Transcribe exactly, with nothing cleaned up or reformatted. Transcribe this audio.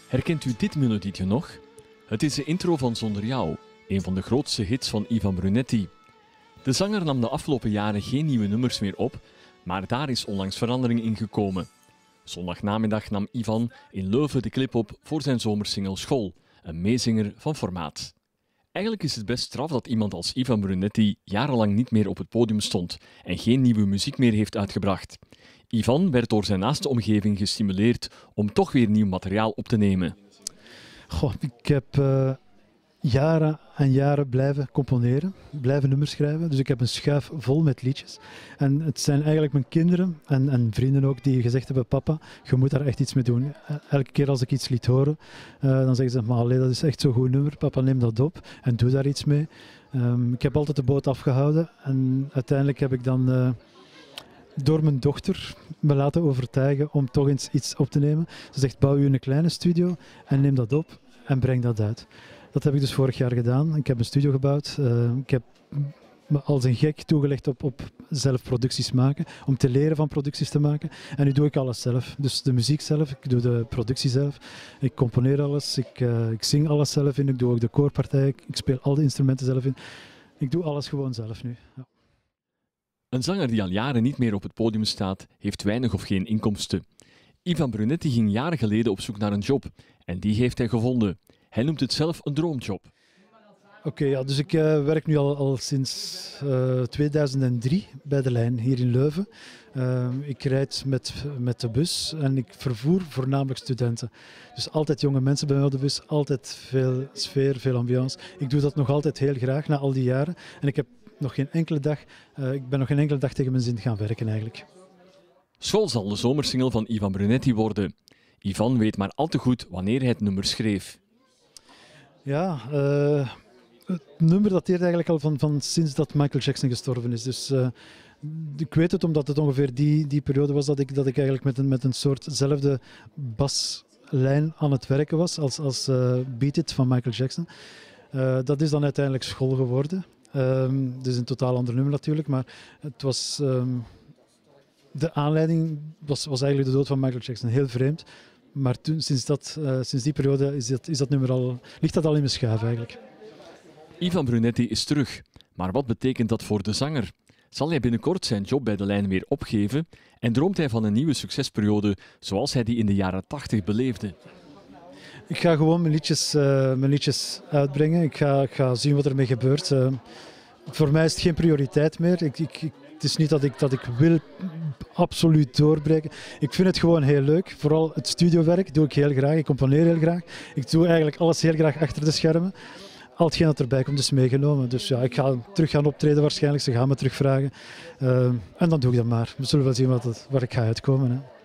Herkent u dit melodietje nog? Het is de intro van Zonder Jou, een van de grootste hits van Ivan Brunetti. De zanger nam de afgelopen jaren geen nieuwe nummers meer op, maar daar is onlangs verandering in gekomen. Zondagnamiddag nam Ivan in Leuven de clip op voor zijn zomersingle School, een meezinger van formaat. Eigenlijk is het best straf dat iemand als Ivan Brunetti jarenlang niet meer op het podium stond en geen nieuwe muziek meer heeft uitgebracht. Ivan werd door zijn naaste omgeving gestimuleerd om toch weer nieuw materiaal op te nemen. Goh, ik heb uh, jaren en jaren blijven componeren, blijven nummers schrijven. Dus ik heb een schuif vol met liedjes. En het zijn eigenlijk mijn kinderen en, en vrienden ook die gezegd hebben: papa, je moet daar echt iets mee doen. Elke keer als ik iets liet horen, uh, dan zeggen ze: maar allee, dat is echt zo'n goed nummer, papa, neem dat op en doe daar iets mee. Um, ik heb altijd de boot afgehouden en uiteindelijk heb ik dan Uh, door mijn dochter me laten overtuigen om toch eens iets op te nemen. Ze zegt: bouw u een kleine studio en neem dat op en breng dat uit. Dat heb ik dus vorig jaar gedaan. Ik heb een studio gebouwd. Uh, ik heb me als een gek toegelegd op, op zelf producties maken, om te leren van producties te maken. En nu doe ik alles zelf. Dus de muziek zelf, ik doe de productie zelf, ik componeer alles, ik, uh, ik zing alles zelf in, ik doe ook de koorpartij, ik, ik speel al de instrumenten zelf in. Ik doe alles gewoon zelf nu. Ja. Een zanger die al jaren niet meer op het podium staat, heeft weinig of geen inkomsten. Ivan Brunetti ging jaren geleden op zoek naar een job en die heeft hij gevonden. Hij noemt het zelf een droomjob. Oké, okay, ja, dus ik uh, werk nu al, al sinds uh, tweeduizend drie bij de lijn hier in Leuven. Uh, ik rijd met, met de bus en ik vervoer voornamelijk studenten. Dus altijd jonge mensen bij mij op de bus, altijd veel sfeer, veel ambiance. Ik doe dat nog altijd heel graag na al die jaren. En ik heb nog geen enkele dag, uh, ik ben nog geen enkele dag tegen mijn zin gaan werken eigenlijk. School zal de zomersingle van Ivan Brunetti worden. Ivan weet maar al te goed wanneer hij het nummer schreef. Ja, uh, het nummer dateert eigenlijk al van, van sinds dat Michael Jackson gestorven is. Dus uh, ik weet het omdat het ongeveer die, die periode was dat ik, dat ik eigenlijk met een, met een soortzelfde baslijn aan het werken was als, als uh, Beat It van Michael Jackson. Uh, dat is dan uiteindelijk School geworden. Um, dus een totaal ander nummer natuurlijk, maar het was, um, de aanleiding was, was eigenlijk de dood van Michael Jackson. Heel vreemd, maar toen, sinds, dat, uh, sinds die periode is dat, is dat nummer al, ligt dat al in mijn schuif eigenlijk. Ivan Brunetti is terug, maar wat betekent dat voor de zanger? Zal hij binnenkort zijn job bij de lijn weer opgeven en droomt hij van een nieuwe succesperiode zoals hij die in de jaren tachtig beleefde? Ik ga gewoon mijn liedjes, uh, mijn liedjes uitbrengen. Ik ga, ik ga zien wat ermee gebeurt. Uh, voor mij is het geen prioriteit meer. Ik, ik, ik, het is niet dat ik, dat ik wil absoluut doorbreken. Ik vind het gewoon heel leuk. Vooral het studiowerk doe ik heel graag. Ik componeer heel graag. Ik doe eigenlijk alles heel graag achter de schermen. Al hetgeen dat erbij komt is meegenomen. Dus ja, ik ga terug gaan optreden waarschijnlijk. Ze gaan me terugvragen. Uh, en dan doe ik dat maar. We zullen wel zien wat het, waar ik ga uitkomen. Hè.